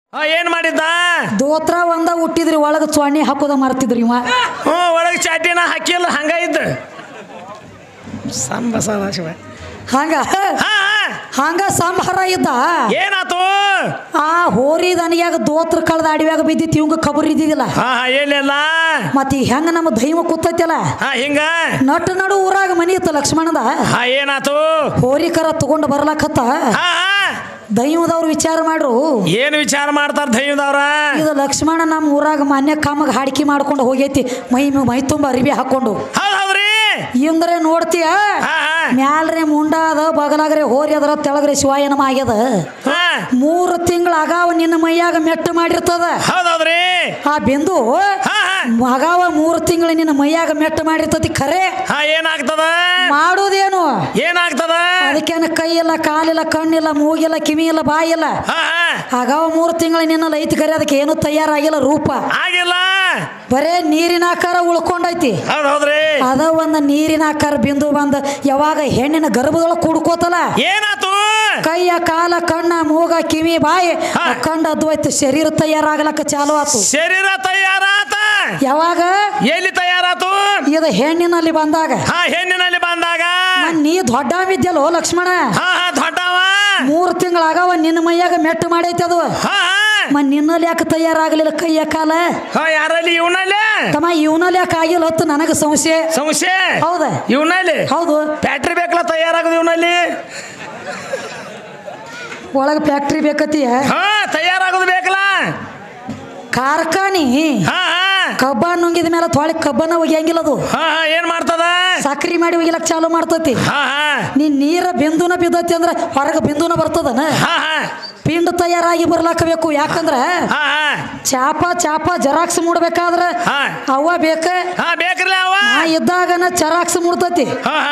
ಏನ್ ಮಾಡಿದ್ದ ದೋತ್ರ ಒಂದ ಹುಟ್ಟಿದ್ರಿ ಒಳಗ ಸ್ವಾಣಿ ಹಾಕೋದ ಮರ್ತಿದ್ರಿ ಇವ ಒಳಗೆ ಚಾಟಿನ ಹಾಕಿಲ್ಲ ಹಂಗ ಇದ್ದ ಶಿವ ಹಂಗ ಹಂಗ ಸಂಹಾರ ಇದ್ದ ಏನಾತು ಆ ಹೋರಿ ದನಿಯಾಗ ದೋತ್ರ ಕಳ್ದ ಅಡಿವ್ಯಾಗ ಬಿದ್ದಿತ್ತು ಇವಂಗ ಖಬರ್ ಇದ್ದಿದ್ದಿಲ್ಲ ಹೇಳಿಲ್ಲ ಮತ್ತ ಹೆಂಗ ನಮ್ಮ ದೈವ ಕೂತೈತಲ್ಲ ಹಿಂಗ ನಟ್ಟು ನಡು ಊರಾಗ ಮನಿ ಇತ್ತು ಲಕ್ಷ್ಮಣದ ಏನಾತು ಹೋರಿ ಕರ ತಗೊಂಡು ಬರ್ಲಾಕತ್ತ ದೈವದವ್ರು ವಿಚಾರ ಮಾಡ್ರು ಏನು ವಿಚಾರ ಮಾಡ್ತಾರ ದೈವದವ್ರ ಇದು ಲಕ್ಷ್ಮಣ ನಮ್ಮ ಊರಾಗ ಮಾನ್ಯ ಕಾಮಗ ಹಾಡಿಕೆ ಮಾಡ್ಕೊಂಡು ಹೋಗೈತಿ ಮೈ ತುಂಬ ಅರಿವಿ ಹಾಕೊಂಡು ಇಂದ್ರೆ ನೋಡ್ತೀಯ ಮ್ಯಾಲ್ರೆ ಮುಂಡ ಅದ ಬಗಲಾಗ್ರೆ ಹೋರಿ ಅದರ ತೆಳಗ್ರೆ ಶಿವಾಯನಮ ಆಗ್ಯದ 3 ತಿಂಗಳ ಅಗಾವ ನಿನ್ನ ಮೈಯಾಗ ಮೆಟ್ಟು ಮಾಡಿರ್ತದ ಆ ಬಿಂದು ಅಗಾವ 3 ತಿಂಗಳ ನಿನ್ನ ಮೈಯಾಗ ಮೆಟ್ಟು ಮಾಡಿರ್ತತಿ ಖರೆ ಏನಾಗ್ತದ ಮಾಡೋದೇನು ಏನಾಗ್ತದ ಅದಕ್ಕೇನ ಕೈ ಇಲ್ಲ ಕಾಲಿಲ್ಲ ಕಣ್ಣಿಲ್ಲ ಮೂಗಿಲ್ಲ ಕಿವಿ ಇಲ್ಲ ಬಾಯಿ ಇಲ್ಲ ಅಗಾವ 3 ತಿಂಗಳ ನಿನ್ನ ಐತಿ ಖರೆ ಅದಕ್ಕೆ ಏನು ತಯಾರಾಗಿಲ್ಲ ರೂಪ ಆಗಿಲ್ಲ ಬರೇ ನೀರಿನ ಆಕಾರ ಉಳ್ಕೊಂಡೈತಿ ಅದ ಒಂದ ನೀರಿನ ಆಕಾರ ಬಿಂದು ಬಂದ ಯಾವಾಗ ಹೆಣ್ಣಿನ ಗರ್ಭದೊಳಗೆ ಕುಡ್ಕೋತಲ್ಲ ಏನಾತು ಕೈಯ ಕಾಲ ಕಣ್ಣ ಮೂಗ ಕಿವಿ ಬಾಯಿ ಕಂಡ ಅದ್ವೈತು ಶರೀರ ತಯಾರಾಗಲಕ್ಕ ಚಾಲು ಆತು ಶರೀರ ತಯಾರಾತ ಯಾವಾಗ ಎಲ್ಲಿ ತಯಾರಾತು ಇದು ಹೆಣ್ಣಿನಲ್ಲಿ ಬಂದಾಗ ಹೆಣ್ಣಿನಲ್ಲಿ ಬಂದಾಗ ನೀ ದೊಡ್ಡ ವಿದ್ಯಲ್ಲೋ ಲಕ್ಷ್ಮಣ ದೊಡ್ಡವ 3 ತಿಂಗಳಾಗವ ನಿನ್ನ ಮೈಯಾಗ ಮೆಟ್ಟು ಮಾಡೈತಿ ಅದು ನಿನ್ನಲ್ಲಿ ಯಾಕೆ ತಯಾರಾಗಲಿಲ್ಲ ಕೈಯ ಕಾಲ ಯಾರಲ್ಲಿ ಇವನಲ್ಲಿ ತಮ್ಮ ಇವನಲ್ಲಿ ಯಾಕೆ ಆಗಿಲ್ಲ ಹೊತ್ತು ನನಗೆ ಸಂಶಯ ಹೌದ ಇವನಲ್ಲಿ ಹೌದು ಫ್ಯಾಕ್ಟ್ರಿ ಬೇಕಲ್ಲ ತಯಾರಾಗೋದು ಇವನಲ್ಲಿ ಒಳಗೆ ಫ್ಯಾಕ್ಟ್ರಿ ಬೇಕತಿ ತಯಾರಾಗೋದು ಬೇಕಲ್ಲ ಕಾರ್ಖಾನಿ ಕಬ್ಬ ನುಂಗಿದ ಮೇಲೆ ತೊಳೆ ಕಬ್ಬನ ಒಗಿಯಂಗಿಲ್ಲ ಅದು ಏನ್ ಮಾಡ್ತದ ಸಕ್ರಿ ಮಾಡಿ ಒಗಿಲಕ್ ಚಾಲು ಮಾಡ್ತತಿ ನೀರ ಬಿಂದುನ ಬಿದ್ದತಿ ಅಂದ್ರ ಹೊರಗೆ ಬಿಂದುನ ಬರ್ತದನ ಪಿಂಡ್ ತಯಾರಾಗಿ ಬರ್ಲಾಕಬೇಕು ಯಾಕಂದ್ರ ಚಾಪ ಜರಾಕ್ಸ್ ಮೂಡ್ಬೇಕಾದ್ರ ಅವ್ವ ಬೇಕ್ರಲ್ಲ ಅವ ಇದ್ದಾಗನ ಜರಾಕ್ಸ್ ಮೂಡ್ತತಿ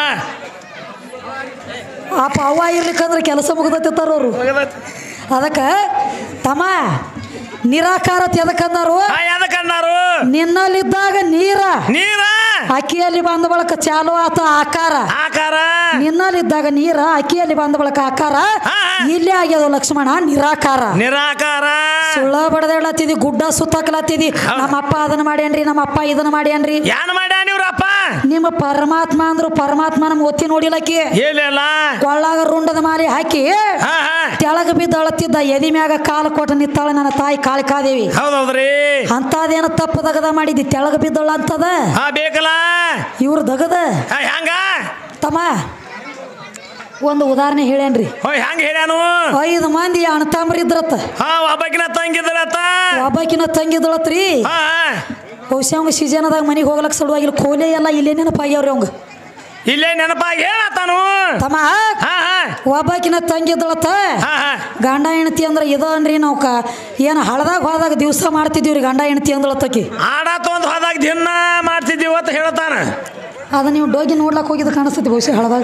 ಅಪ್ಪ ಅವ್ವ ಇರ್ಲಿಕ್ಕಂದ್ರ ಕೆಲಸ ಮುಗ್ದತಿತ್ತಾರ ಅವರು ಅದಕ್ಕ ತಮ್ಮ ನಿರಾಕಾರ ಎದಕ್ಕಂದಾರು ನಿನ್ನಲ್ಲಿದ್ದಾಗ ನೀರ ಅಕ್ಕಿಯಲ್ಲಿ ಬಂದ ಬಳಕ ಚಾಲು ಆತ ಆಕಾರ ನಿನ್ನಲ್ಲಿದ್ದಾಗ ನೀರ ಅಕ್ಕಿಯಲ್ಲಿ ಬಂದ ಬಳಕ ಆಕಾರ ಇಲ್ಲೇ ಆಗ್ಯದ ಲಕ್ಷ್ಮಣ ನಿರಾಕಾರ ಸುಳ್ಳ ಬಡದ ಹೇಳತ್ತಿದಿ ಗುಡ್ಡ ಸುತ್ತಾಕಲತ್ತಿದಿ ನಮ್ಮಪ್ಪ ಅದನ್ನ ಮಾಡ್ಯಾನ್ರಿ ನಮ್ಮಪ್ಪ ಇದನ್ನ ಮಾಡ್ಯಾನ್ರಿ ನಿಮ್ಮ ಪರಮಾತ್ಮ ಅಂದ್ರು ಪರಮಾತ್ಮನ ಒತ್ತಿ ನೋಡಿಲಕ್ಕಿ ಕೊಳ್ಳಾಗ ರುಂಡದ ಮಾರಿ ಹಾಕಿ ತೆಳಗ ಬಿದ್ದ ಅಳತ್ತಿದ್ದ ಎದಿ ಮ್ಯಾಗ ಕಾಲು ಕೊಟ್ಟ ನಿತ್ತಾಳ ನನ್ನ ತಾಯಿ ಕಾಳಿಕಾದೇವಿ ಅಂತದೇನ ತಪ್ಪು ದಗದ ಮಾಡಿದ್ದಿ ತೆಳಗ ಬಿದ್ದಳ ಅಂತದ ಬೇಕಲ್ಲ ಇವ್ರ ದಗದ ತಮ್ಮ ಒಂದು ಉದಾಹರಣೆ ಹೇಳೇನ್ರಿ ಹೆಂಗ ಹೇಳ್ಯಾನು 5 ಮಂದಿ ಅಣ್ಣತಮ್ಮರ ಇದ್ರತ್ತ ಒಬ್ಬಕಿನ ತಂಗಿದಳತ್ರಿ ಬಹುಶಃ ಅವಂಗ ಸೀಸನದಾಗ ಮನೆಗೆ ಹೋಗ್ಲಕ್ ಸಲುವಾಗಿಲ್ಲ ಕೋಲೆ ಎಲ್ಲ ಇಲ್ಲೇ ನೆನಪಾಗ್ಯಾವ್ರಿ ಅವಂಗ ಇಲ್ಲೇ ನೆನಪಾಗಿ ಹೇಳತ್ತಾನು ತಮ್ಮ ಒಬ್ಬಕಿನ ತಂಗಿದಳತ್ತ ಗಂಡ ಹೆಂಡತಿ ಅಂದ್ರ ಇದನ್ರಿ ನಾವು ಏನ್ ಹಳದಾಗ ಹೋದಾಗ ದಿವಸ ಮಾಡ್ತಿದೀವ್ರಿ ಗಂಡ ಹೆಂಡತಿ ಅಂದಳತ್ತಕಿ ಆಡಾತ ಒಂದು ಹೋದಾಗ ದಿನ ಮಾಡ್ತಿದ್ದೀವಿ ಅಂತ ಹೇಳ್ತಾನ ಅದ ನೀವು ಡೋಗಿ ನೋಡ್ಲಕ್ ಹೋಗಿದ್ ಕಾಣಿಸ್ತತಿ ಬಹುಶಃ ಹಳದಾಗ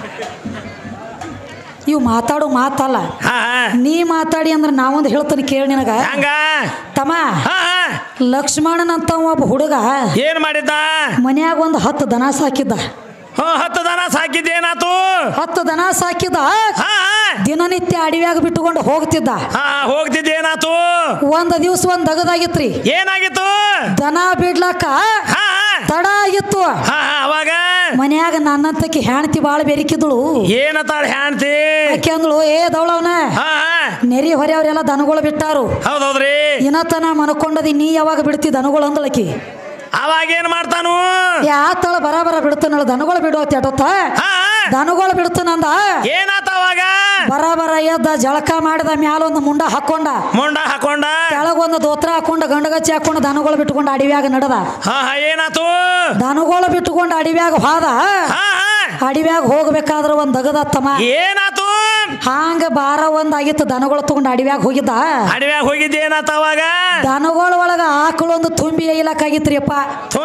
ಇವು ಮಾತಾಡೋ ಮಾತಲ್ಲ ನೀ ಮಾತಾಡಿ ಅಂದ್ರೆ ನಾವೊಂದು ಹೇಳ್ತಾನೆ ಕೇಳಿ ನಿನಗ ತಮ್ಮ ಲಕ್ಷ್ಮಣನಂತ ಒಬ್ಬ ಹುಡುಗ ಏನ್ ಮಾಡಿದ್ದ ಮನ್ಯಾಗ ಒಂದು 10 ದನ ಸಾಕಿದ್ದ 10 ದನ ಸಾಕಿದ್ದೇನಾತು 10 ದನ ಸಾಕಿದ ದಿನನಿತ್ಯ ಅಡವ್ಯಾಗ ಬಿಟ್ಟುಕೊಂಡು ಹೋಗ್ತಿದ್ದೇನಾತು ಒಂದ್ ದಿವ್ಸ ಒಂದ್ ದಗದಾಗಿತ್ರಿ ಏನಾಗಿತ್ತು ದನ ಬಿಡ್ಲಾಕ ತಡ ಆಗಿತ್ತು ಅವಾಗ ಮನ್ಯಾಗ ನನ್ನಂತಕ್ಕೆ ಹೆಣ್ತಿ ಬಾಳ ಬೆರಿಕಿದ್ಳು ಏನತ್ತಾಳ ಹೆಣ್ತಿ ಆಕೆ ಅಂದ್ಳು ದವಳವನ ನೆರಿ ಹೊರೆಯವ್ರೆಲ್ಲ ದನಗಳು ಬಿಟ್ಟಾರು ಹೌದೌದ್ರಿ ಇನ್ನತನ ಮನ್ಕೊಂಡದಿ ನೀ ಯಾವಾಗ ಬಿಡ್ತಿ ದನಗಳು ಅಂದಳಕಿ ಅವಾಗ ಏನ್ ಮಾಡ್ತಾನು ಯಾತಳ ಬರ ಬಿಡ್ತಾನಳ ದನಗಳು ಬಿಡೋತ್ ಎಟೊತ್ತ ದನಗಳು ಬಿಡ್ತಾನಂದ ಏನಾತ ಅವಾಗ ಬರ ಎದ್ದ ಜಳಕ ಮಾಡಿದ ಮ್ಯಾಲ ಒಂದು ಮುಂಡ ಹಾಕೊಂಡ ಕೆಳಗೊಂದು ದೋತ್ರ ಹಾಕೊಂಡ ಗಂಡಗಚ್ಚಿ ಹಾಕೊಂಡ ದನಗಳು ಬಿಟ್ಕೊಂಡು ಅಡವ್ಯಾಗ ನಡೆದ ಏನಾತು ದನಗಳು ಬಿಟ್ಕೊಂಡು ಅಡವ್ಯಾಗ ಹೋದ ಅಡವ್ಯಾಗ ಹೋಗ್ಬೇಕಾದ್ರ ಒಂದ್ ದಗದತ್ತಮ್ಮ ಏನಾತು ಹಾಂಗ ಬಾರ ಒಂದಾಗಿತ್ತು ದನಗಳು ತಗೊಂಡು ಅಡವ್ಯಾಗ ಹೋಗಿದ್ದೆ ಏನಾತ ಅವಾಗ ದನಗಳ ಒಳಗ ಆಕಳು ಒಂದು ತುಂಬಿ ಐಲಕ್ಕಾಗಿತ್ರಿ ಅಪ್ಪ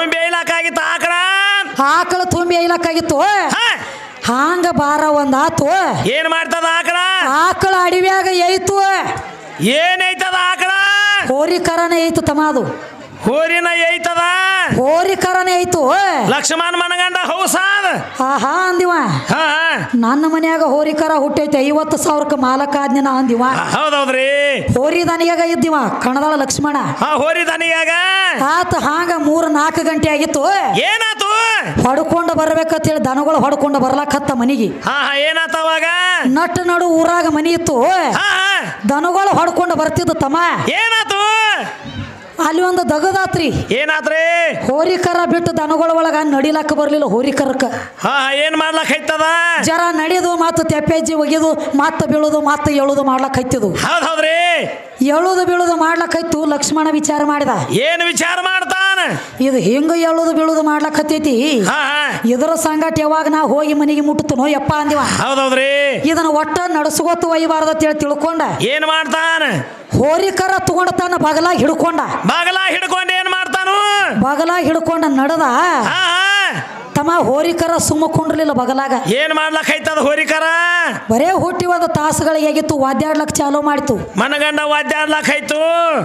ಆಕಳು ತುಂಬಿ ಐಲಕ್ಕಾಗಿತ್ತು ಹಾಂಗ ಬಾರ ಒಂದ್ ಆತು ಏನ್ ಮಾಡ್ತದ ಆಕಳ ಅಡವ್ಯಾಗ ಐತು ಏನೈತದ ಆಕಳ ಹೋರಿ ಕರನೇ ಐತು ತಮ್ಮ ಅದು ಹೋರಿನ ಐತದ ಹೋರಿಕರನೇ ಐತು ಲಕ್ಷ್ಮಣ ಮನಗಂಡ ಹೌಸಾದ ಆಹಾ ಅಂದಿವ ಹಾ ನನ್ನ ಮನ್ಯಾಗ ಹೋರಿಕರ ಹುಟ್ಟೈತಿ 50,000ಕ್ಕೆ ಮಾಲಕ ಆದ್ನ ಅಂದಿವ ಹೌದೌದ್ರಿ ಹೋರಿ ದನಿಯಾಗ ಇದ್ದಿವ ಕಣದಾಳ ಲಕ್ಷ್ಮಣ ಹೋರಿ ದನಿಯಾಗ ಆತ ಹಾಂಗ 3-4 ಗಂಟೆ ಆಗಿತ್ತು ಏನಾತು ಹೊಡ್ಕೊಂಡು ಬರ್ಬೇಕಂತ ಹೇಳಿ ದನಗಳು ಹೊಡ್ಕೊಂಡು ಬರ್ಲಾಕತ್ತ ಮನಿಗೆ ಏನಾತ ಅವಾಗ ನಟ್ಟು ನಡು ಊರಾಗ ಮನಿ ಇತ್ತು ದನಗಳು ಹೊಡ್ಕೊಂಡು ಬರ್ತಿದ್ದು ತಮ್ಮ ಏನಾತು ಅಲ್ಲಿ ಒಂದು ದಗದಾತ್ರಿ ಏನಾತ್ರಿ ಹೋರಿಕರ ಬಿಟ್ಟು ದನಗಳ ಒಳಗ ನಡಿಲಾಕ ಬರ್ಲಿಲ್ಲ ಹೋರಿಕರಕ್ಕ ಏನ್ ಮಾಡ್ಲಕ್ ಐತದ ಜರ ನಡೆದು ಮತ್ತ ತೆಪ್ಪೆಜ್ಜಿ ಒಗೆದು ಮತ್ತ ಬೀಳುದು ಮತ್ತ ಎಳುದು ಮಾಡ್ಲಕ್ ಐತಿದು ಹೌದ್ರಿ ಎಳುದು ಬೀಳುದು ಮಾಡ್ಲಕ್ ಐತು ಲಕ್ಷ್ಮಣ ವಿಚಾರ ಮಾಡಿದ ಏನ್ ವಿಚಾರ ಮಾಡ್ತಾನ ಇದು ಹಿಂಗ ಎಳುದು ಬೀಳುದು ಮಾಡ್ಲಕ್ ಹತ್ತೈತಿ ಇದರ ಸಂಗಟ ಯಾವಾಗ ನಾ ಹೋಗಿ ಮನೆಗೆ ಮುಟ್ಟುತ್ತನೋ ಯಪ್ಪ ಅಂದಿವ ಹೌದೌದ್ರಿ ಇದನ್ನ ಒಟ್ಟ ನಡ್ಸ್ಕೊತ ಒಯ್ಯಬಾರ್ದ ಅಂತ ಹೇಳಿ ತಿಳ್ಕೊಂಡ ಏನ್ ಮಾಡ್ತಾನ ಹೋರಿಕರ ತಗೊಂಡ ತನ್ನ ಬಗಲಾಗ ಹಿಡ್ಕೊಂಡ ಏನ್ ಮಾಡ್ತಾನು ಬಗಲಾಗ ಹಿಡ್ಕೊಂಡ ನಡೆದ ತಮ್ಮ ಹೋರಿಕರ ಸುಮ್ಮಕೊಂಡಿರ್ಲಿಲ್ಲ ಬಗಲಾಗ ಏನ್ ಮಾಡ್ಲಕ್ ಐತದ ಹೋರಿಕರ ಬರೇ ಹುಟ್ಟಿ ಒಂದು ತಾಸುಗಳಿಗೆ ಆಗಿತ್ತು ವಾದ್ಯಾಡ್ಲಕ್ ಚಾಲೂ ಮಾಡಿತು ಮನಗಂಡ ವಾದ್ಯಾಡ್ಲಕ್ ಆಯ್ತು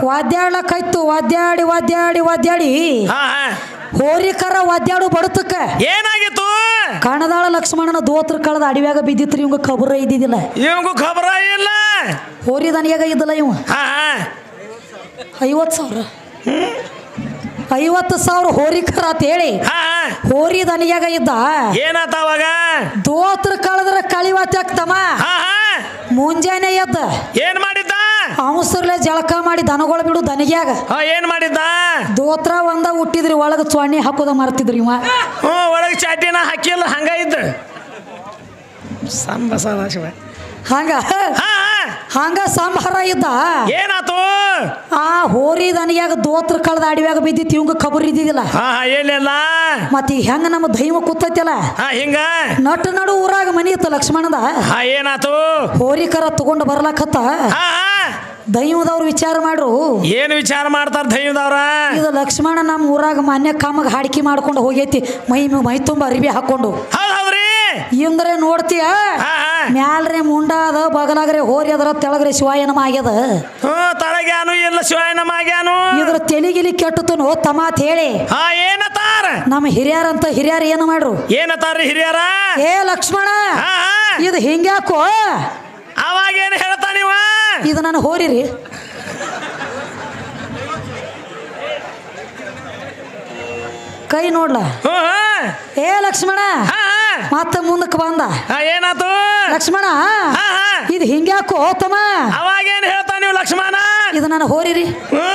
ವಾದ್ಯಾಡಿ ಹೋರಿಕರ ವಾದ್ಯಾಡು ಬಡತಕ್ಕ ಏನಾಗಿತ್ತು ಕಣದಾಳ ಲಕ್ಷ್ಮಣನ ದೋತ್ರ ಕಳೆದ ಅಡಿವ್ಯಾಗ ಬಿದ್ದಿತ್ರಿ ಇವಂಗ ಖಬರ ಇದ್ದಿದ್ದಿಲ್ಲ ಇವಂಗ ಖಬರ ಇಲ್ಲ ಹೋರಿ ದನಿಯಾಗ ಇದ್ದಲ್ಲ ಇವ 50,000 ಹೋರಿಕರ ಅಂತ ಹೇಳಿ ಹೋರಿ ದನಿಯಾಗ ಇದ್ದ ಏನಾತ ಅವಾಗ ದೋತ್ರ ಕಳೆದ್ರ ಕಳಿವತ್ತಮ್ಮ ಮುಂಜಾನೆ ಎದ್ದ ಏನ್ ಮಾಡಿದ್ದ ಅವಸರ್ಲೆ ಜಳಕ ಮಾಡಿ ದನಗಳು ಬಿಡು ದನಿಗ್ಯಾಗ ಏನ್ ಮಾಡಿದ್ದ ದೋತ್ರ ಒಂದ ಹುಟ್ಟಿದ್ರಿ ಒಳಗ ಚೊಣ್ಣಿ ಹಾಕೋದ ಮರ್ತಿದ್ರಿ ಇವ ಒಳಗ ಚಾಟಿನ ಹಾಕಿಲ್ಲ ಹಂಗ ಇದ್ದ ಹಂಗ ಸಂಹಾರ ಇದ್ದ ಏನಾತು ಆ ಹೋರಿ ದನಿಯಾಗ ದೋತ್ರ ಕಳೆದ ಅಡಿವ್ಯಾಗ ಬಿದ್ದಿತ್ತು ಇವಂಗ ಖಬರ್ ಇದ್ದಿದ್ದಿಲ್ಲ ಏನಿಲ್ಲ ಮತ್ತ ಹೆಂಗ ನಮ್ಮ ದೈವ ಕೂತೈತಿಲ್ಲ ಹಿಂಗ ನಟ್ಟು ನಡು ಊರಾಗ ಮನಿ ಇತ್ತು ಲಕ್ಷ್ಮಣದ ಏನಾತು ಹೋರಿಕರ ತಗೊಂಡು ಬರ್ಲಾಕತ್ತ ದೈವದವ್ರು ವಿಚಾರ ಮಾಡ್ರು ಏನ್ ವಿಚಾರ ಮಾಡ್ತಾರ ದೈವದವ್ರ ಇದು ಲಕ್ಷ್ಮಣ ನಮ್ಮ ಊರಾಗ ಮಾನ್ಯ ಕಾಮಗ ಹಾಡಿಕೆ ಮಾಡ್ಕೊಂಡು ಹೋಗೈತಿ ಮೈ ತುಂಬ ಅರಿವಿ ಹಾಕೊಂಡು ಇಂದ್ರೆ ನೋಡ್ತೀಯ ಮ್ಯಾಲ್ರೆ ಮುಂಡ ಅದ ಬಗಲಾಗ್ರೆ ಹೋರಿ ಅದರ ತೆಳಗ್ರೆ ಶಿವಾಯನಮ ಆಗ್ಯದ ತಳಗ್ಯಾನು ಇಲ್ಲ ಶಿವಾಯನಮ ಆಗ್ಯಾನು ಇದ್ರ ತೆಲಿಗಿಲಿ ಕೆಟ್ಟತನು ತಮಾತ್ ಹೇಳಿ ಏನತಾರ ನಮ್ಮ ಹಿರಿಯರು ಏನು ಮಾಡ್ರು ಏನತಾರ್ರಿ ಹಿರಿಯರ ಏ ಲಕ್ಷ್ಮಣ ಇದು ಹಿಂಗ್ಯಾಕೋ ಅವಾಗ ಏನು ಹೇಳ್ತಾನಿವ ಇದು ನಾನು ಹೋರಿರಿ ಕೈ ನೋಡ್ಲ ಏ ಲಕ್ಷ್ಮಣ ಮತ್ತ ಮುಂದಕ್ಕೆ ಬಂದ ಏನಾತು ಲಕ್ಷ್ಮಣ ಇದು ಹಿಂಗ್ಯಾಕೋ ತಮ್ಮ ಅವಾಗ ಏನು ಹೇಳ್ತಾನ ನೀವು ಲಕ್ಷ್ಮಣ ಇದು ನಾನು ಹೋರಿರಿ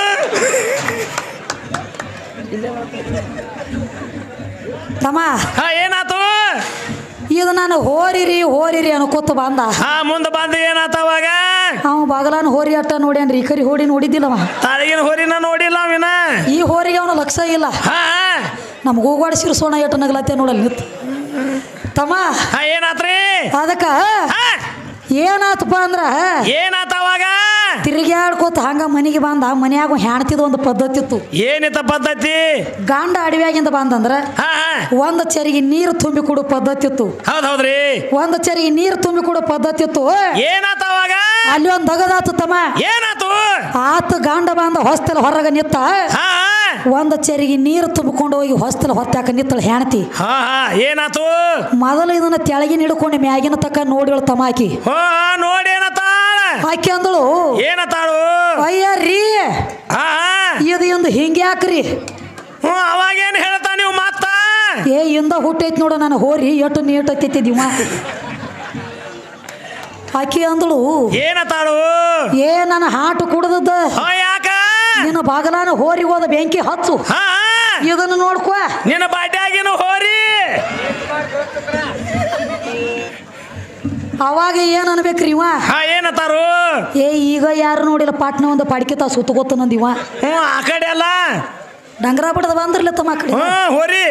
ತಮ್ಮ ಏನಾತು ಇದು ನಾನು ಹೋರಿರಿ ಅನ್ಕೋತ ಬಂದ ಮುಂದೆ ಬಂದ ಏನಾತ ಅವಾಗ ಅವ ಬಗಲಾನ ಹೋರಿ ಅಟ್ಟ ನೋಡ್ಯಾನ್ರಿ ಈ ಕರಿ ಹೋಡಿ ನೋಡಿದ್ದಿಲ್ಲವ ತಾಳಿಗಿನ ಹೋರಿನ ನೋಡಿಲ್ಲ ಅವಿನ ಈ ಹೋರಿಗೆ ಅವನ ಲಕ್ಷ್ಯ ಇಲ್ಲ ನಮ್ಗೆ ಹೋಗ್ವಾಡ ಸಿರ್ಸೋಣ ಎಟ್ಟು ನಗಲತ್ತೆ ನೋಡಲ್ ನಿತ್ ತಮ್ಮ ಏನಾತ್ರಿ ಅದಕ್ಕ ಏನಾತಪ್ಪ ಅಂದ್ರ ಏನಾತ ಅವಾಗ ತಿರುಗಾಡ್ಕೋತ ಹಂಗ ಮನೆಗೆ ಬಂದ ಮನ್ಯಾಗ ಹೆಣ್ತಿದ ಒಂದು ಪದ್ಧತಿ ಇತ್ತು ಏನಿತ್ತ ಪದ್ಧತಿ ಗಂಡ ಅಡವ್ಯಾಗಿಂದ ಬಂದಂದ್ರ ಒಂದ್ ಚರಿಗೆ ನೀರು ತುಂಬಿ ಕೊಡೋ ಪದ್ಧತಿ ಇತ್ತು ಹೌದ್ರಿ ಒಂದ್ ಚರಿಗೆ ನೀರು ತುಂಬಿ ಕೊಡೋ ಪದ್ಧತಿ ಇತ್ತು ಏನಾತ ಅವಾಗ ಅಲ್ಲಿ ಒಂದ್ ದಗದಾತು ತಮ್ಮ ಏನಾತು ಆತ ಗಂಡ ಬಂದ ಹೊಸ್ತಲ ಹೊರಗ ನಿತ್ತ ಒಂದ್ ಚರಿಗೆ ನೀರು ತುಂಬಿಕೊಂಡು ಹೋಗಿ ಹೊಸ್ತಲ ಹೊತ್ತಾಕ ನಿತ್ತಳ ಹೆಣ್ತಿ ಏನಾತು ಮೊದಲು ಇದನ್ನ ತೆಳಗಿನ ಹಿಡ್ಕೊಂಡು ಮ್ಯಾಗಿನ ತಕ್ಕ ನೋಡಿವಳು ತಮಾಕಿ ನೋಡಿ ಆಕಿ ಅಂದಳು ಏನತಾಳು ಅಯ್ಯರ್ರೀ ಇದು ಇಂದು ಹಿಂಗ್ಯಾಕ್ರಿ ಅವಾಗೇನು ಹೇಳ್ತಾ ನೀವು ಮತ್ತ ಇಂದ ಹುಟ್ಟೈತಿ ನೋಡ ನಾನು ಹೋರಿ ಎಟ್ಟು ನೀಟತ್ತಿದ್ದೀವ ಆಕಿ ಅಂದಳು ಏನತಾಳು ನನ್ನ ಹಾಟು ಕುಡ್ದದ ಯಾಕ ನಿನ್ನ ಬಾಗಲಾನ ಹೋರಿ ಹೋದ ಬೆಂಕಿ ಹಚ್ಚು ಇದನ್ನು ನೋಡ್ಕೊ ನಿನ್ನ ಬಾಟ್ಯಾಗಿನ ಹೋರಿ ಅವಾಗ ಏನ್ ಅನ್ಬೇಕ್ರಿ ಇವ ಏನತಾರು ಈಗ ಯಾರು ನೋಡಿಲ್ಲ ಪಾಟ್ನ ಒಂದು ಪಾಡ್ಕಿತ ಸುತ್ತಗೋತ ನಂದಿವ ಆ ಕಡೆ ಅಲ್ಲ ಡಂಗರ ಬಿಡದ ಬಂದ್ರಲ್ಲ ತಮ್ಮ ಕಡೆ ಹೋರಿ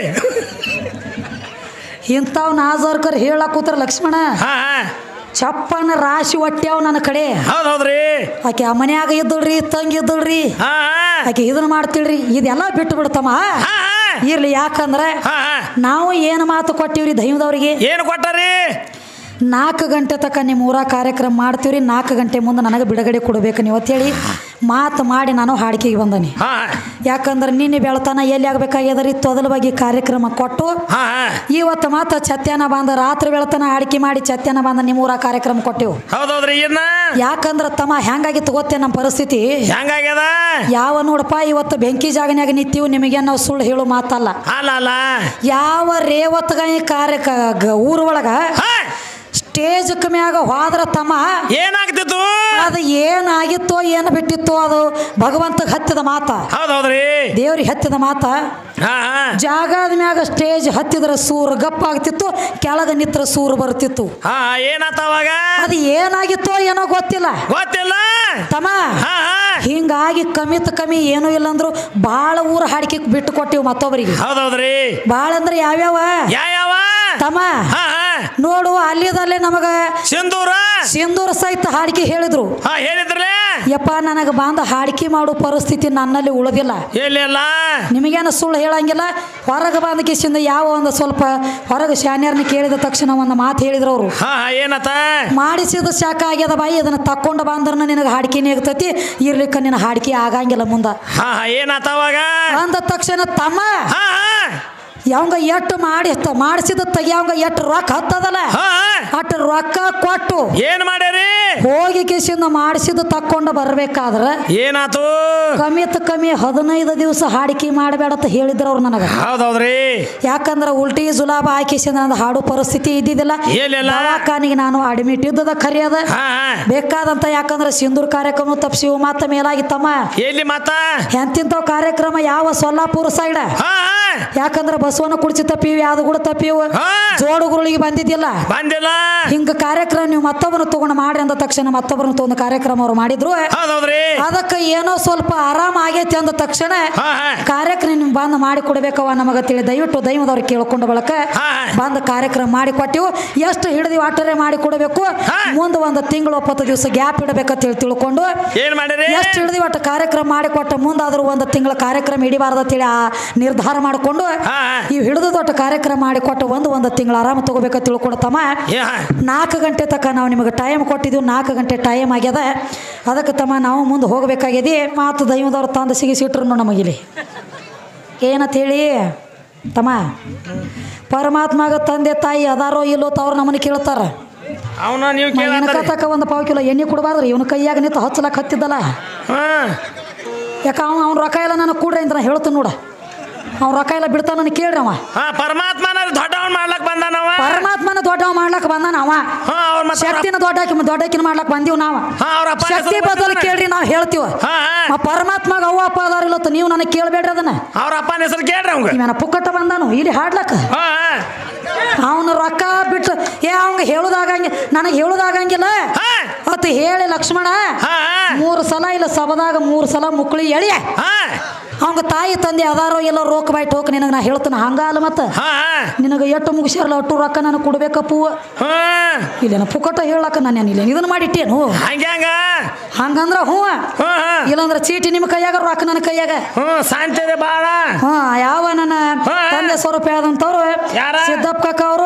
ಇಂಥವ್ ನಾಜರ್ಕರ್ ಹೇಳಕ್ ಕೂತಾರ ಲಕ್ಷ್ಮಣ ಚಪ್ಪನ ರಾಶಿ ಹೊಟ್ಟ್ಯಾವ ನನ್ನ ಕಡೆ ಹೌದ್ರಿ ಆಕೆ ಆ ಮನ್ಯಾಗ ಇದ್ದಳ್ರಿ ತಂಗಿ ಇದ್ದಳ್ರಿ ಆಕೆ ಇದನ್ನ ಮಾಡ್ತಿಳ್ರಿ ಇದೆಲ್ಲ ಬಿಟ್ಟು ಬಿಡ್ತಮ್ಮ ಇರ್ಲಿ ಯಾಕಂದ್ರೆ ನಾವು ಏನು ಮಾತು ಕೊಟ್ಟಿವ್ರಿ ದೈವದವ್ರಿಗೆ ಏನು ಕೊಟ್ಟಾರಿ 4 ಗಂಟೆ ತನಕ ನಿಮ್ಮ ಊರ ಕಾರ್ಯಕ್ರಮ ಮಾಡ್ತೀವ್ರಿ 4 ಗಂಟೆ ಮುಂದೆ ನನಗೆ ಬಿಡುಗಡೆ ಕೊಡಬೇಕು ನೀವು ಅಂತೇಳಿ ಮಾತು ಮಾಡಿ ನಾನು ಹಾಡಿಕೆಗೆ ಬಂದನಿ. ಯಾಕಂದ್ರೆ ನಿನ್ನೆ ಬೆಳತನ ಎಲ್ಲಿ ಆಗ್ಬೇಕಾಗ್ಯದ್ರಿ ತೊದಲ ಬಗ್ಗೆ ಕಾರ್ಯಕ್ರಮ ಕೊಟ್ಟು ಇವತ್ತು ಮಾತ್ರ ಛತ್ಯಾನ ಬಂದ ರಾತ್ರಿ ಬೆಳತನ ಹಾಡಿಕೆ ಮಾಡಿ ಛತ್ಯಾನ ಬಂದ ನಿಮ್ಮ ಊರ ಕಾರ್ಯಕ್ರಮ ಕೊಟ್ಟೆವು. ಯಾಕಂದ್ರೆ ತಮ್ಮ ಹೆಂಗಾಗಿತ್ತು ಗೊತ್ತೇ ನಮ್ಮ ಪರಿಸ್ಥಿತಿ ಹೆಂಗಾಗ್ಯದ ಯಾವ ನೋಡಪ್ಪ ಇವತ್ತು ಬೆಂಕಿ ಜಾಗನ್ಯಾಗ ನಿಂತೀವಿ ನಿಮಗೆ ನಾವು ಸುಳ್ಳು ಹೇಳು ಮಾತಲ್ಲ. ಯಾವ ರೇವತ್ಗಾಯಿ ಊರ ಒಳಗ ಸ್ಟೇಜ್ ಮ್ಯಾಗ ಹೋದ್ರ ತಮ್ಮ ಏನಾಗ್ತಿತ್ತು ಅದು ಏನಾಗಿತ್ತೋ ಏನು ಬಿಟ್ಟಿತ್ತು ಅದು ಭಗವಂತಗೆ ಹತ್ತಿದ ಮಾತ. ಹೌದೌದ್ರಿ ದೇವ್ರಿಗೆ ಹತ್ತಿದ ಮಾತ. ಜಾಗದ ಮ್ಯಾಗ ಸ್ಟೇಜ್ ಹತ್ತಿದ್ರ ಸೂರು ಗಪ್ಪ ಆಗ್ತಿತ್ತು, ಕೆಳಗ ನಿತ್ರ ಸೂರು ಬರ್ತಿತ್ತು. ಏನಾತವಾಗ ಅದು ಏನಾಗಿತ್ತೋ ಏನೋ ಗೊತ್ತಿಲ್ಲ ತಮ್ಮ. ಹಿಂಗಾಗಿ ಕಮ್ಮಿ ಏನೂ ಇಲ್ಲ ಅಂದ್ರು ಬಾಳ ಊರ ಹಾಡಿಕೆ ಬಿಟ್ಟು ಕೊಟ್ಟಿವ್ ಮತ್ತೊಬ್ಬರಿಗೆ. ಹೌದೌದ್ರಿ ಬಾಳ ಅಂದ್ರೆ ಯಾವ್ಯಾವ ತಮ್ಮ ನೋಡು ಅಲ್ಲಿದಲ್ಲೇ ನಮಗ ಸಿಂಧೂರ ಸಹಿತ ಹಾಡಿಕೆ ಹೇಳಿದ್ರು. ಯಪ್ಪ ನನಗೆ ಬಂದ ಹಾಡಿಕೆ ಮಾಡೋ ಪರಿಸ್ಥಿತಿ ನನ್ನಲ್ಲಿ ಉಳಿದಿಲ್ಲ. ನಿಮಗೇನ ಸುಳ್ಳು ಹೇಳಂಗಿಲ್ಲ. ಹೊರಗೆ ಬಂದ ಕಿಸಿಂದ ಯಾವ ಒಂದು ಸ್ವಲ್ಪ ಹೊರಗೆ ಶಾನ್ಯಾರನ್ನ ಕೇಳಿದ ತಕ್ಷಣ ಒಂದು ಮಾತು ಹೇಳಿದ್ರು ಅವರು. ಮಾಡಿಸಿದ ಶಾಖ ಆಗ್ಯದ ಬಾಯಿ ಅದನ್ನ ತಕ್ಕೊಂಡು ಬಂದ್ರ ನಿನಗೆ ಹಾಡಿಕೆ ನೇಗ್ತತಿ ಇರ್ಲಿಕ್ಕ ನಿನ್ನ ಹಾಡಿಕೆ ಆಗಂಗಿಲ್ಲ ಮುಂದ ಅಂದ ತಕ್ಷಣ ತಮ್ಮ ಯಾವಂಗ ಎಟ್ಟು ಮಾಡಿಸಿದ ತೆಗಿಯವಂಗ ಎಟ್ಟು ರೊಕ್ಕ ಹತ್ತದಲ್ಲ ಅಟ್ಟು ರೊಕ್ಕ ಕೊಟ್ಟು ಏನ್ ಮಾಡ್ಯಾರಿ ಹೋಗಿ ಕಿಸಿಂದ ಮಾಡಿಸಿದ ತಕ್ಕೊಂಡು ಬರ್ಬೇಕಾದ್ರ ಏನಾತು ಕಮ್ಮಿ 15 ದಿವಸ ಹಾಡಿಕೆ ಮಾಡಬೇಡತ್ತ ಹೇಳಿದ್ರ ಅವ್ರು ನನಗ. ಹೌದೌದ್ರಿ ಯಾಕಂದ್ರ ಉಲ್ಟಿ ಜುಲಾಬ ಹಾಕಿಸಿಂದ ನಂದು ಹಾಡು ಪರಿಸ್ಥಿತಿ ಇದ್ದಿದ್ದಿಲ್ಲ. ದವಾಖಾನಿಗೆ ನಾನು ಅಡ್ಮಿಟ್ ಇದ್ದದ ಖರಿಯದ ಬೇಕಾದಂತ. ಯಾಕಂದ್ರ ಸಿಂಧೂರ್ ಕಾರ್ಯಕ್ರಮ ತಪ್ಸಿವು ಮತ್ತ ಮೇಲಾಗಿತ್ತಮ್ಮ ಎಲ್ಲಿ ಮತ್ತ ಎಂತಿಂತವ್ ಕಾರ್ಯಕ್ರಮ ಯಾವ ಸೊಲ್ಲಾಪುರ ಸೈಡ್. ಯಾಕಂದ್ರ ಬಸವನ ಕುಡಿಸಿ ತಪ್ಪಿವಿ ಅದು ಕೂಡ ತಪ್ಪಿವು ಜೋಡುಗುರುಳಿಗೆ ಬಂದಿದ್ದಿಲ್ಲ. ಹಿಂಗ ಕಾರ್ಯಕ್ರಮ ನೀವು ಮತ್ತೊಬ್ಬನ ತಗೊಂಡು ಮಾಡ್ರಿ ಅಂದ ತಕ್ಷಣ ಮತ್ತೊಬ್ಬರನ್ನ ತಗೊಂಡು ಕಾರ್ಯಕ್ರಮ ಅವ್ರು ಮಾಡಿದ್ರು. ಅದಕ್ಕೆ ಏನೋ ಸ್ವಲ್ಪ ಆರಾಮ ಆಗೈತಿ ಅಂದ ತಕ್ಷಣ ಕಾರ್ಯಕ್ರಮ ನಿಮ್ ಬಂದ್ ಮಾಡಿ ಕೊಡ್ಬೇಕವ ನಮಗ ತಿಳಿ ದಯವಿಟ್ಟು ದೈವದವ್ರು ಕೇಳ್ಕೊಂಡು ಬಳಕ ಬಂದ್ ಕಾರ್ಯಕ್ರಮ ಮಾಡಿ ಕೊಟ್ಟಿವು. ಎಷ್ಟು ಹಿಡಿದಿ ವಾಟರೇ ಮಾಡಿ ಕೊಡಬೇಕು ಮುಂದೆ 1 ತಿಂಗಳು 20 ದಿವಸ ಗ್ಯಾಪ್ ಇಡಬೇಕಂತ ಹೇಳಿ ತಿಳ್ಕೊಂಡು ಎಷ್ಟು ಹಿಡಿದಿ ಒಟ್ಟು ಕಾರ್ಯಕ್ರಮ ಮಾಡಿ ಕೊಟ್ಟ ಮುಂದಾದ್ರೂ 1 ತಿಂಗಳ ಕಾರ್ಯಕ್ರಮ ಹಿಡಿಬಾರ್ದ ತಿಳಿ ಆ ನಿರ್ಧಾರ ಮಾಡಿಕೊಂಡು ಇವು ಹಿಡಿದು ದೊಡ್ಡ ಕಾರ್ಯಕ್ರಮ ಮಾಡಿ ಕೊಟ್ಟು 1 ತಿಂಗಳು ಆರಾಮ ತಗೋಬೇಕಂತ ತಿಳ್ಕೊಡ್ತಮ್ಮ. 4 ಗಂಟೆ ತನಕ ನಾವು ನಿಮಗೆ ಟೈಮ್ ಕೊಟ್ಟಿದ್ದೀವಿ. 4 ಗಂಟೆ ಟೈಮ್ ಆಗ್ಯದ. ಅದಕ್ಕೆ ತಮ್ಮ ನಾವು ಮುಂದೆ ಹೋಗಬೇಕಾಗ್ಯದಿ. ಮಾತು ದೈವದವ್ರು ತಂದು ಸಿಗಿಸಿಟ್ರು ನಮಗಿಲ್ಲಿ ಏನಂತ ಹೇಳಿ ತಮ್ಮ ಪರಮಾತ್ಮಗ ತಂದೆ ತಾಯಿ ಅದಾರೋ ಇಲ್ಲೋ ತವ್ರು ನಮ್ಮನ್ನ ಕೇಳ್ತಾರ. ತಕ್ಕ 1 ಪಾವು ಕಿಲೋ ಎಣ್ಣೆ ಕೊಡಬಾರ್ದ್ರಿ ಇವನ ಕೈಯಾಗ ನಿಂತು ಹಚ್ಚಲಕ್ಕ ಹತ್ತಿದ್ದಲ್ಲ. ಯಾಕ ಅವ್ನ ರೊಕ್ಕ ಎಲ್ಲ ನನಗೆ ಕೂಡ್ರಿ ಅಂತ ಹೇಳ್ತೀನಿ ನೋಡ. ಅವ್ನ ರೊಕ್ಕ ಎಲ್ಲ ಬಿಡ್ತಾನ ಕೇಳ್ರಿ ಅವ. ಪರಮಾತ್ಮನ ದೊಡ್ಡವ ಮಾಡ್ಲಕ್ ಬಂದಾನವ. ಶಕ್ತಿನ ದೊಡ್ಡಕಿನ ಮಾಡ್ಲಕ್ ಬಂದೀವ್ ನಾವ. ಶಕ್ತಿ ಬದಲು ಕೇಳ್ರಿ ನಾವ್ ಹೇಳ್ತೀವ. ಪರಮಾತ್ಮಗ ಅವ್ವ ಅಪ್ಪ ಅದಾರಿಲ್ಲ ನೀವು ನನಗೆ ಕೇಳ್ಬೇಡ್ರಿ ಅದನ್ನ. ಅವ್ರ ಅಪ್ಪನ ಹೆಸರು ಕೇಳ್ರಿ ಅವಂಗ. ಇವನ ಪುಕ್ಕಟ್ಟ ಬಂದಾನು ಇಲ್ಲಿ ಹಾಡ್ಲಕ್ಕ. ಅವನ ರೊಕ್ಕ ಬಿಟ್ಟು ಅವಂಗ ನನಗೆ ಹೇಳುದಾಗಂಗಿಲ್ಲ ಅತ್ ಹೇಳಿ ಲಕ್ಷ್ಮಣ 3 ಸಲ ಇಲ್ಲ ಸಭದಾಗ 3 ಸಲ ಮುಕ್ಳಿ ಎಳಿ ಅವಂಗ ತಾಯಿ ತಂದೆ ಅದಾರೋ ಎಲ್ಲೋ ರೋಕ್ ಬಾಯ್ಟ್ ಹೋಗಿ ನಿನಗೆ ನಾ ಹೇಳ್ತಾನ ಹಂಗಲ್ಲ ಮತ್ತ ನಿನಗೆ ಎಷ್ಟು ಮುಗಿಸ್ಯಾರಲ್ಲ ಅಟ್ಟು ರೊಕ್ಕ ನನಗೆ ಕೊಡ್ಬೇಕಪ್ಪು ಇಲ್ಲೇನ ಪುಕ್ಕಟ ಹೇಳಕ್ಕ ನಾನು ಇಲ್ಲ ಇದನ್ನ ಮಾಡಿಟ್ಟೇನು ಹಂಗಂದ್ರ ಹ್ಞೂ ಇಲ್ಲಾಂದ್ರೆ ಚೀಟಿ ನಿಮ್ಮ ಕೈಯಾಗ ರೊಕ್ಕ ನನ್ನ ಕೈಯಾಗ ಸಾಂತಿದೆ ಬಾಳ. ಯಾವ ನನ್ನ ತಂದೆ ಸ್ವರೂಪ ಆದಂಥವ್ರು ಸಿದ್ದಪ್ಪ ಕಾಕ ಅವರು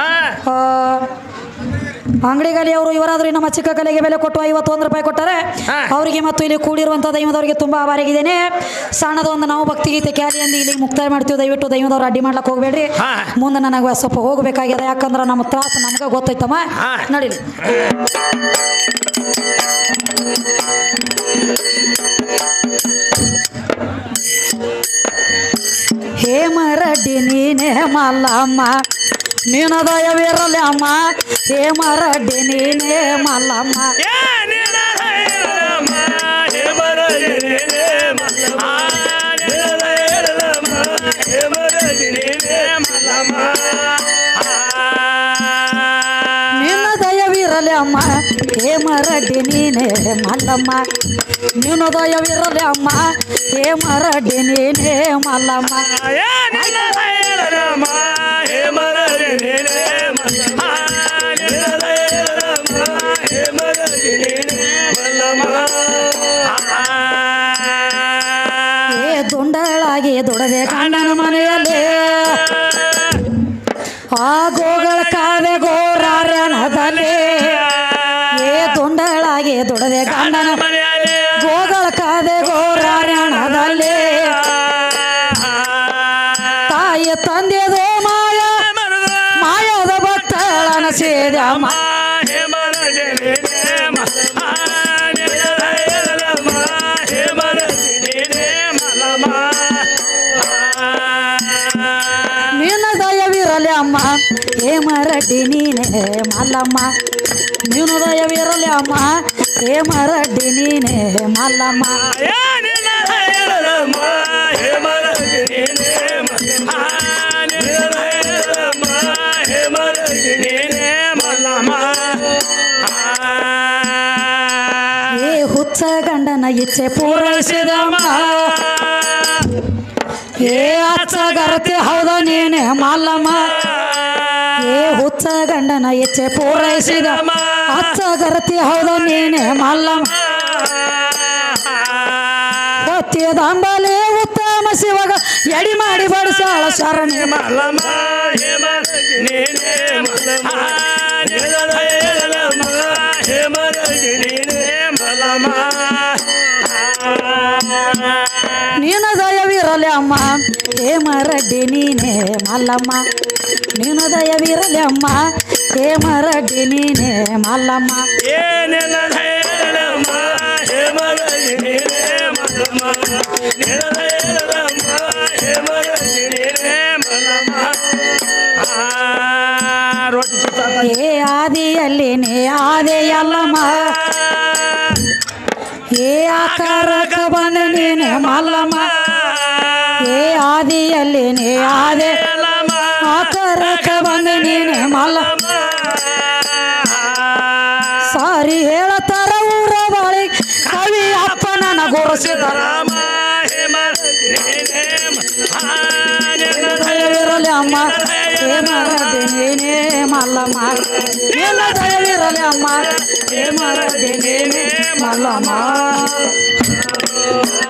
ಅಂಗಡಿಗಲಿ ಅವರು ಇವರಾದ್ರೂ ನಮ್ಮ ಚಿಕ್ಕ ಕಲೆಗೆ ಬೆಲೆ ಕೊಟ್ಟು 51 ರೂಪಾಯಿ ಕೊಟ್ಟರೆ ಅವರಿಗೆ ಮತ್ತು ಇಲ್ಲಿ ಕೂಡಿರುವಂಥ ದೈವದವರಿಗೆ ತುಂಬ ಆಭಾರಿಯಾಗಿದ್ದೇನೆ. ಸಣ್ಣದ ಒಂದು ನಾವು ಭಕ್ತಿಗೀತೆ ಕ್ಯಾಲಿ ಅಂದು ಇಲ್ಲಿ ಮುಕ್ತಾಯ ಮಾಡ್ತೀವಿ. ದಯವಿಟ್ಟು ದೈವದವ್ರು ಅಡ್ಡಿ ಮಾಡ್ಲಕ್ಕೆ ಹೋಗಬೇಡ್ರಿ. ಮುಂದೆ ನನಗೆ ಸ್ವಲ್ಪ ಹೋಗಬೇಕಾಗಿದೆ. ಯಾಕಂದ್ರೆ ನಮ್ಮ ತ್ರಾಸ ನಮ್ಗೆ ಗೊತ್ತೈತಮ್ಮ. ನಡೀಲಿ ಹೇಮರಡ್ಡಿ ನೀನೇ ಮಲ್ಲಮ್ಮ ನೀನ ದಯವಿರಲಿ ಅಮ್ಮ. ಹೇಮರಡ್ಡಿ ನೀನೇ ಮಲ್ಲಮ್ಮ ನಿನ್ನ ದಯವಿರಲಿ ಅಮ್ಮ. ಹೇಮರಡ್ಡಿ ನೀನೇ ಮಲ್ಲಮ್ಮ ನೀನು ದಯವಿರಲಿ ಅಮ್ಮ. ಹೇಮರಡ್ಡಿ ನೀನೇ ಮಲ್ಲಮ್ಮ ದುಂಡಳಾಗಿ ದುಡದೆ ಗಂಡನ ಮನೆಯಲ್ಲಿ ಆ ಗೋಗಳ ಕಾವೆ ಗೋರಾರ್ಯನ ಮಲ್ಲಮ್ಮ ನಿನ್ನ ದಯವಿರಲಿ ಅಮ್ಮ ಹೇಮರಡ್ಡಿ ನೀನೆ ಮಲ್ಲಮ್ಮ ನೀನು ದಯವಿರಲಿ ಅಮ್ಮ ಹೇಮರಡ್ಡಿ ನೀನೆ ಮಲ್ಲಮ್ಮ ಏ ಹುಚ್ಚ ಗಂಡನ ಇಚ್ಛೆ ಪೂರೈಸಿದಮ್ಮ ಏ ಅಚ್ಚಗರತಿ ಹೌದ ನೀನೆ ಮಲ್ಲಮ್ಮ ಏ ಹುಚ್ಚ ಗಂಡನ ಇಚ್ಛೆ ಪೂರೈಸಿದ ಅಚ್ಚಗರತಿ ಹೌದ ನೀನೆ ಮಲ್ಲಮ್ಮ ಹೊತ್ತಿಯದಂಬಲೆ ಉತ್ತಮ ಶಿವಗ ಎಡಿ ಮಾಡಿ ಬಡಿಸಾಳ ಶರಣೆ ಮಲ್ಲಮ್ಮ ನೀನ ದಯವಿರಲಿ ಅಮ್ಮ ಹೇಮರಡ್ಡಿ ನೀನೆ ಮಲ್ಲಮ್ಮ ನೀನು ದಯವಿರಲಿ ಅಮ್ಮ ಹೇಮರಡ್ಡಿ ನೀನೆ ಮಲ್ಲಮ್ಮ ಏ ಆದಿಯಲ್ಲಿ ನೀ ಆದೆಯಲ್ಲಮ್ಮ ಏ ಆಕಾರಕ ಬಂದ ನೀನೆ ಮಲ್ಲಮ್ಮ ಏ ಆದಿಯಲ್ಲಿ ನೀ ಆದೆ ಆಕಾರಕ ಬಂದ ನೀನೆ ಮಲ್ಲಮ್ಮ ಸಾರಿ ಹೇಳತಾರ ಊರ ಬಾಳಿ ಕವಿ ಅಪ್ಪ ನನ್ನ ಗೋರಿಸಿದರ ದಯವಿರಲಿ ಅಮ್ಮ ಹೇಮರಡ್ಡಿ ನೀನೆ ಮಲ್ಲಮ್ಮ ನಿನ್ನ ದಯವಿರಲಿ ಅಮ್ಮ ಹೇಮರಡ್ಡಿ ನೀನೆ ಮಲ್ಲಮ್ಮ